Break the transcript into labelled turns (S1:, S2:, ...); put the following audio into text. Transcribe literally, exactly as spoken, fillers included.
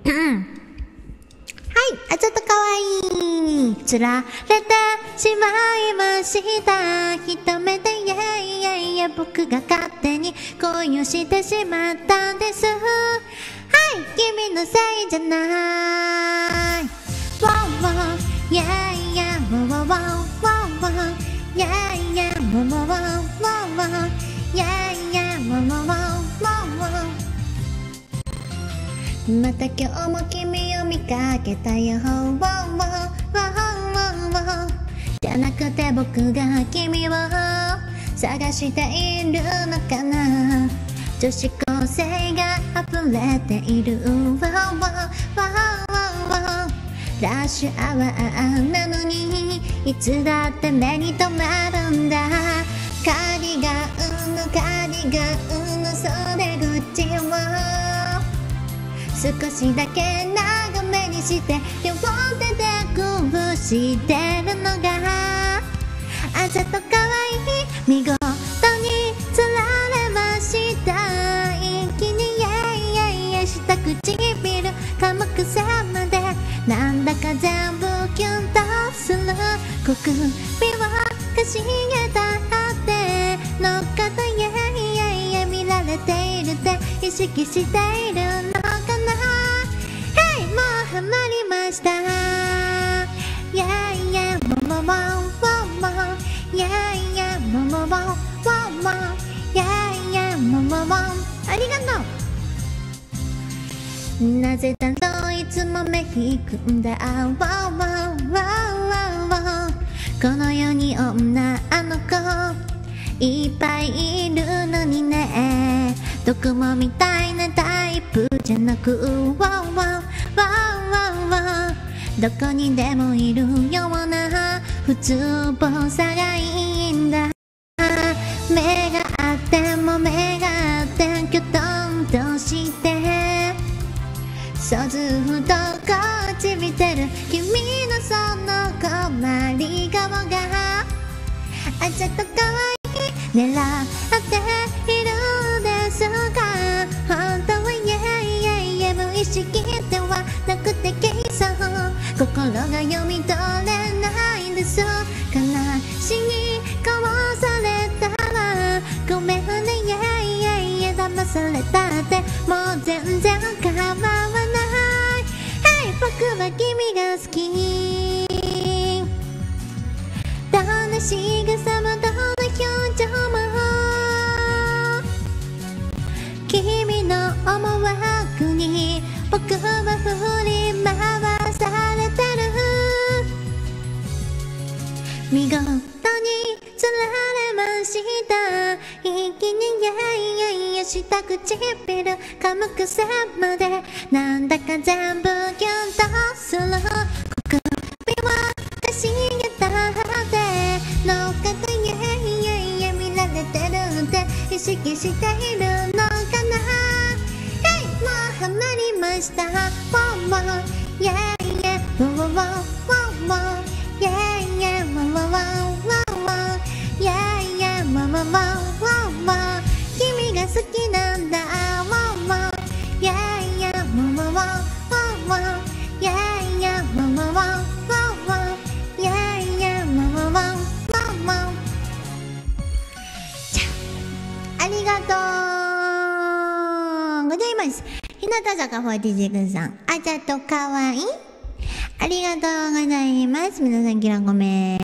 S1: あ、ちょっとかわいい。つられてしまいました。一目でいやいやいや僕が勝手に恋をしてしまったんです。はい、君のせいじゃない。ワンワン、いやいや、ワンワンワンワンワン、いやいや、ワンワンワンワンワン、いやいや、ワンワンワンワンワン。また今日も君を見かけたよ。ワンワンワンワンワンじゃなくて僕が君を探しているのかな。女子高生が溢れているワンワンワンワンワンラッシュアワーなのにいつだって目に留まるんだ。カーディガンのカーディガンの袖口を少しだけ長めにして両手で鼓舞してるのがあざとかわいい。見事に釣られました。一気にイエイイエイイエイした唇噛む癖までなんだか全部キュンとする。小首をかしげたってのっかとイエイイエイイエイ見られているって意識しているのかな。ヘイ、もうハマりました。イエイイエイワンワンワンワンワン、イエイイエイワンワンワンワンワン、イエイイエイワンワンワン。ありがとう。なぜだろういつも目引くんだ。ワンワンワンワンワン。この世に女の子いっぱいいるのにね。どこもみたいなタイプじゃなくワンワンワンワンワン。どこにでもいるような普通っぽさがいいんだ。目があっても目があってきょとんとして想像とこっち見てる君のその困り顔があざとかわいい。狙っているですか。本当はイエイイエイイエイ無意識ではなくて計算心が読み取れないんです。悲しい顔されたらごめんねイエイイエイイエイ騙されたってもう全然構わない。ヘイ、僕は君が好き。どんな仕草もどんな表情も君の思惑に僕は振り回されてる。見事に釣られました。一気にイエイイエイイエイした唇噛む癖までなんだか全部キュンとする。小首はかしげたってのっかとイエイイエイイエイ見られてるって意識しているのかな。ヘイ、もうハマりました。ワンワンイエイイエイワンワンワンワンワン、イエイイエイワンワンワンワンワン、イエイイエイワンワンワンワンワン。君が好きなんだ。ワンワンイエイイエイワンワンワンワンワン、イエイイエイワンワンワンワンワン、イエイイエイワンワンワンワンワン。じゃありがとうございます。日向坂フォーティーシックスさん、あざとかわいい。ありがとうございます。皆さん、きらごめん。